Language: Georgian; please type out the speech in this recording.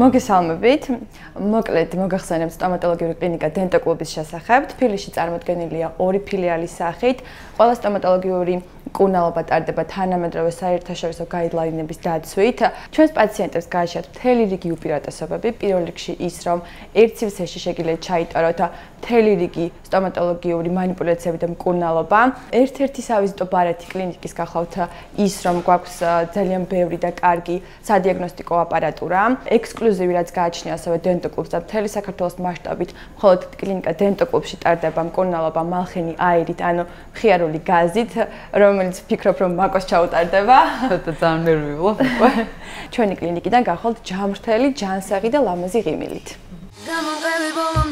მოგესალმებით. მოკლედ მოგახსენებთ სტომატოლოგიური კლინიკა Dento Club-ის შესახებ. თბილისში წარმოდგენილია 2 ფილიალის სახით. ყველა სტომატოლოგიური მკურნალობა ტარდება თანამედროვე საერთაშორისო გაიდლაინების დაცვით. ჩვენს პაციენტებს გააჩნიათ მთელი რიგი უპირატესობები. პირველ რიგში ის, რომ ერთ სივრცეში შეგიძლიათ ჩაიტაროთ მთელი რიგი სტომატოლოგიური манипуляციები და მკურნალობა. ერთ-ერთი სავიზიტო ბარათი კლინიკის გახლავთ ის, რომ გვაქვს ძალიან ბევრი და კარგი სადიაგნოსტიკო აპარატურა. ექსკლუზივი რაც გააჩნია ასევე Dento Club-ს და მთელი საქართველოს მასშტაბით, მხოლოდ კლინიკა Dento Club-ში ტარდება მკურნალობა მალხენი აირით, ანუ მხიარული გაზით, რომელიც ფიქრობ რომ მაკოს ჩაუტარდება. ძალიან ნერვიულობ. ჩვენი კლინიკიდან გახვალთ ჯამრთელი, ჯანსაღი და ლამაზი ღიმილით.